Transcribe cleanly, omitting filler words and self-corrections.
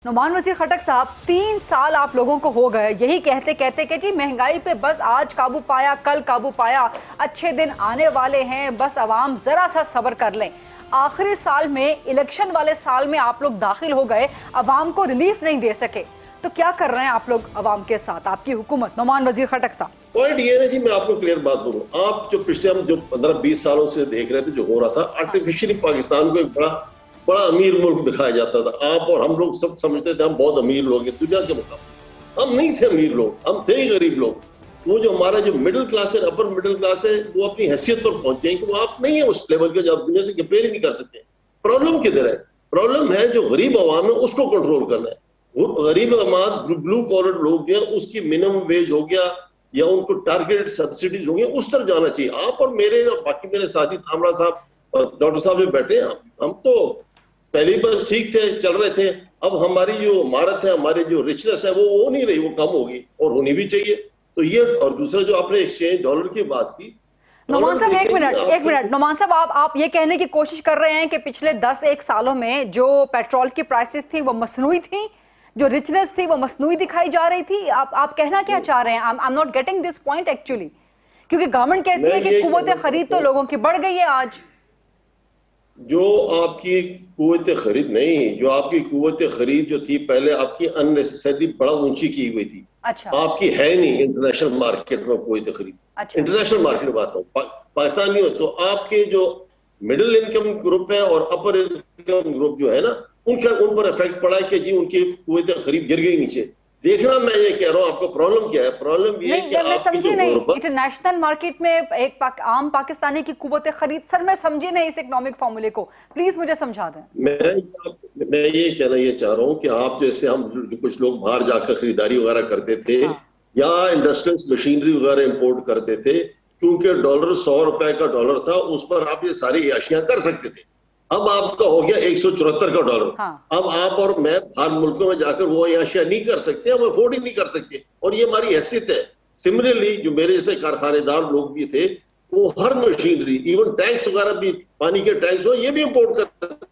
नुमान वजीर खटक साहब, 3 साल आप लोगों को हो गए यही कहते कहते कि जी महंगाई पे बस आज काबू पाया, कल काबू पाया, अच्छे दिन आने वाले हैं, बस आवाम जरा सा सब्र कर लें। आखिरी साल में, इलेक्शन वाले साल में आप लोग दाखिल हो गए, आवाम को रिलीफ नहीं दे सके, तो क्या कर रहे हैं आप लोग आवाम के साथ, आपकी हुकूमत? नुमान वजीर खटक साहब, पॉइंट ये है जी, मैं आपको क्लियर बात बोलूं, आप जो पिछले हम जो 15-20 सालों से देख रहे थे जो हो रहा था, आर्टिफिशियली पाकिस्तान को एक बड़ा अमीर मुल्क दिखाया जाता था। आप और हम लोग सब समझते थे हम बहुत अमीर लोग हैं दुनिया के मुकाबले। हम नहीं थे अमीर लोग, हम थे ही गरीब लोग। वो जो हमारा जो मिडिल क्लास है, अपर मिडिल क्लास है, वो अपनी हैसियत पर पहुंचे हैं कि वो आप नहीं है उस लेवल के जो आप दुनिया से कंपेयर ही नहीं कर सकते। प्रॉब्लम किधर है? प्रॉब्लम है जो गरीब आवाम है उसको कंट्रोल करना है। वो गरीब आवाम, ब्लू कॉलर लोग हैं, उसकी मिनिमम वेज हो गया या उनको टारगेटेड सब्सिडीज होंगे, उस तरफ जाना चाहिए। आप और मेरे और बाकी मेरे साथी कामरा साहब और डॉक्टर साहब जो बैठे हैं, हम तो पहली बार ठीक थे, चल रहे थे। अब हमारी जो महारत है, हमारी जो रिचनेस है, वो नहीं रही, वो कम होगी और होनी भी चाहिए। तो ये, और दूसरा जो आपने एक्सचेंज डॉलर की बात की, नुमान साहब एक मिनट नुमान साहब, आप ये कहने की कोशिश कर रहे हैं कि पिछले 10-1 सालों में जो पेट्रोल की प्राइसेस थी वो मसनूई थी, जो रिचनेस थी वो मसनूई दिखाई जा रही थी। आप कहना क्या चाह रहे हैं? I am not getting this point actually, क्योंकि गवर्नमेंट कहती है कि कुव्वत खरीद तो लोगों की बढ़ गई है। आज जो आपकी कुव्वत खरीद नहीं, जो आपकी कुव्वत खरीद जो थी पहले आपकी अननेसेसरी बड़ा ऊंची की हुई थी। अच्छा। आपकी है नहीं इंटरनेशनल मार्केट में कुव्वत खरीद। अच्छा। इंटरनेशनल मार्केट में बात हो, पाकिस्तान नहीं हो, तो आपके जो मिडिल इनकम ग्रुप है और अपर इनकम ग्रुप जो है ना, उन पर इफेक्ट पड़ा है कि जी उनकी कुव्वत खरीद गिर गई नीचे। देखना, मैं ये कह रहा हूँ आपको प्रॉब्लम क्या है। प्रॉब्लम ये है कि मैं समझी नहीं इंटरनेशनल मार्केट में एक आम पाकिस्तानी की कुव्वत खरीद। सर मैं समझी नहीं इस इकोनॉमिक फॉर्मूले को, प्लीज मुझे समझा दें। मैं ये कहना ये चाह रहा हूँ कि आप जैसे हम कुछ लोग बाहर जाकर खरीदारी वगैरह करते थे, या इंडस्ट्रियल मशीनरी वगैरह इंपोर्ट करते थे, क्योंकि डॉलर 100 रुपए का डॉलर था, उस पर आप ये सारी अशियां कर सकते थे। अब आपका हो गया 174 का डॉलर। हाँ। अब आप और मैं बाहर मुल्कों में जाकर वो अशिया नहीं कर सकते, हम अफोर्ड ही नहीं कर सकते, और ये हमारी हैसियत है। सिमिलरली जो मेरे जैसे कारखानेदार लोग भी थे, वो हर मशीनरी, इवन टैंक्स वगैरह भी, पानी के टैंक्स हो, ये भी इंपोर्ट करते